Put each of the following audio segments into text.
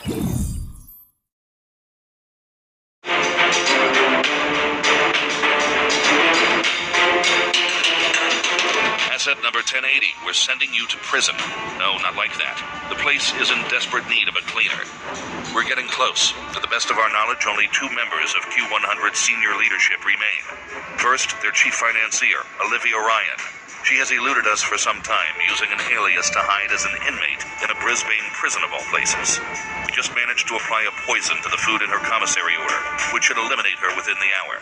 Asset number 1080, we're sending you to prison. No, not like that. The place is in desperate need of a cleaner. We're getting close. To the best of our knowledge, only 2 members of Q100 senior leadership remain. First, their chief financier, Olivia Ryan. She has eluded us for some time, using an alias to hide as an inmate in a Brisbane prison of all places. We just managed to apply a poison to the food in her commissary order, which should eliminate her within the hour.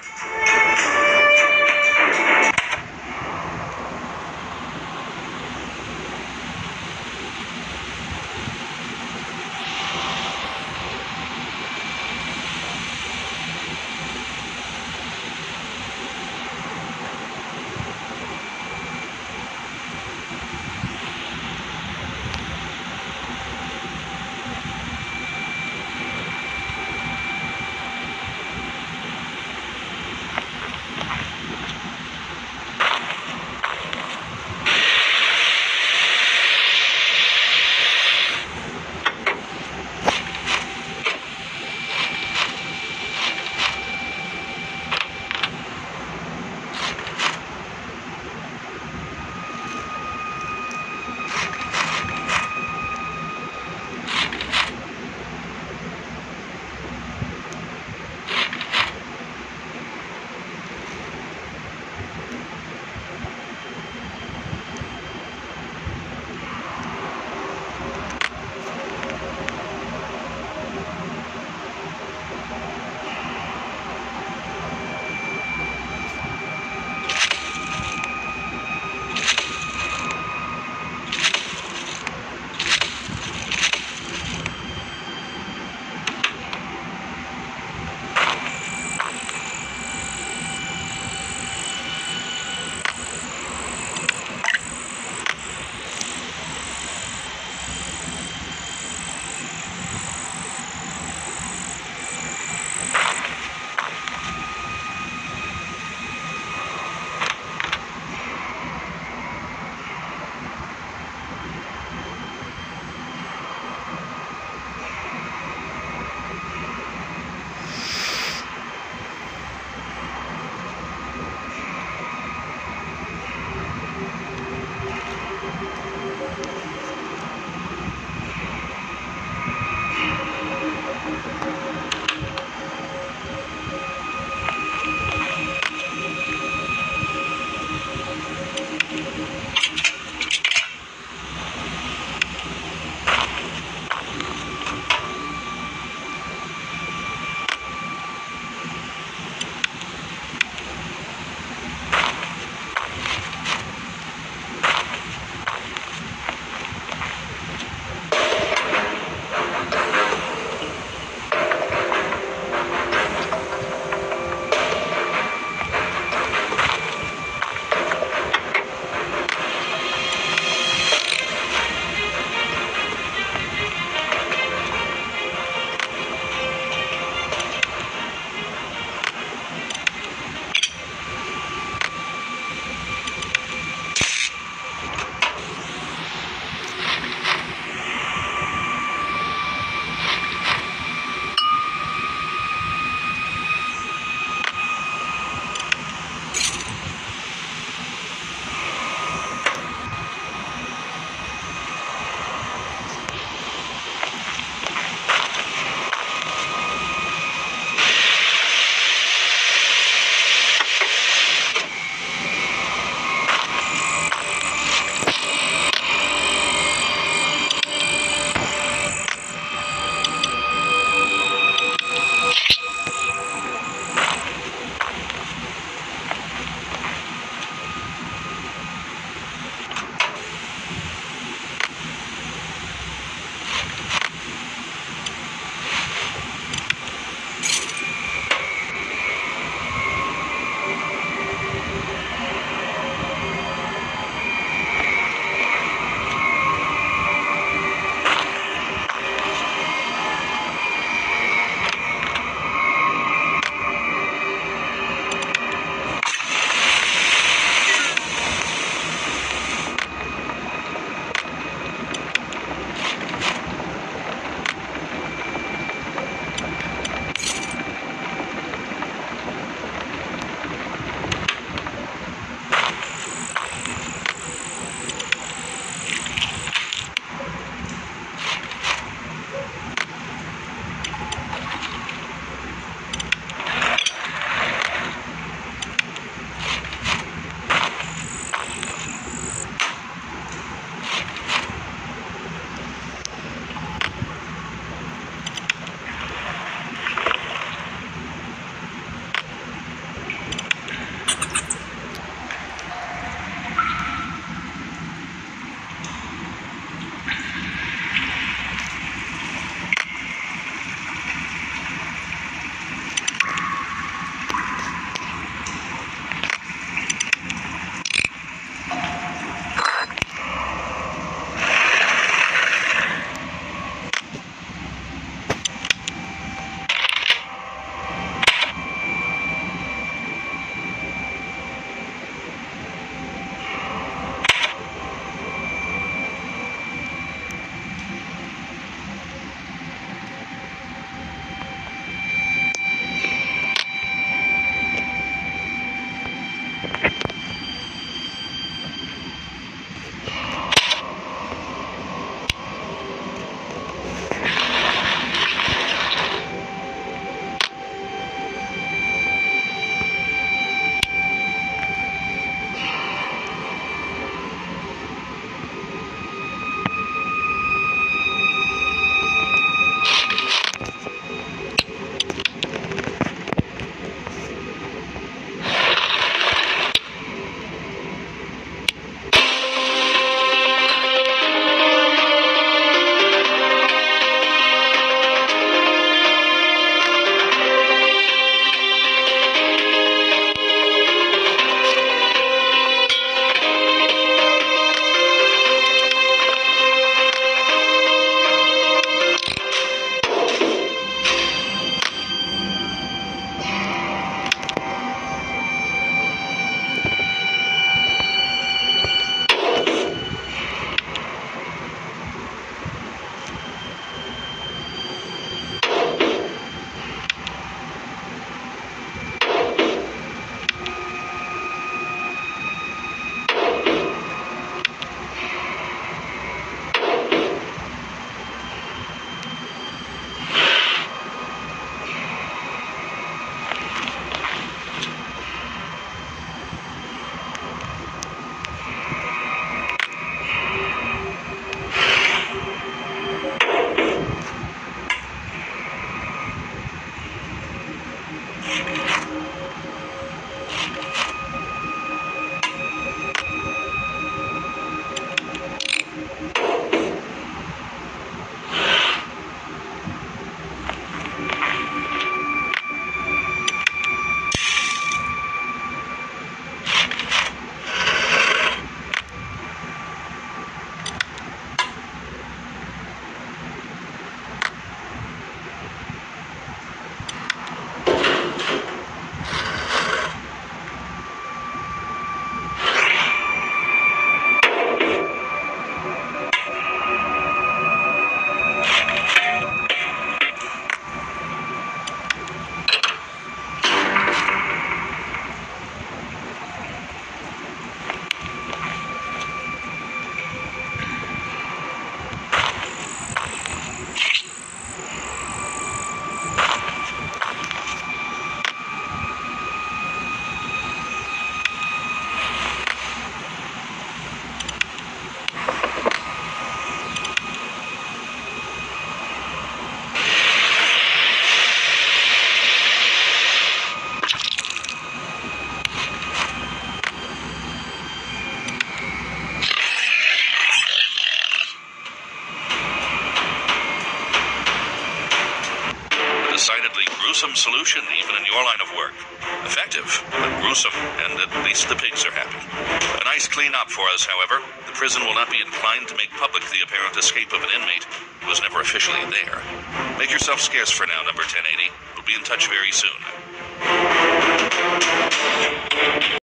solution, even in your line of work. Effective, but gruesome, and at least the pigs are happy. A nice clean-up for us, however. The prison will not be inclined to make public the apparent escape of an inmate who was never officially there. Make yourself scarce for now, number 1080. We'll be in touch very soon.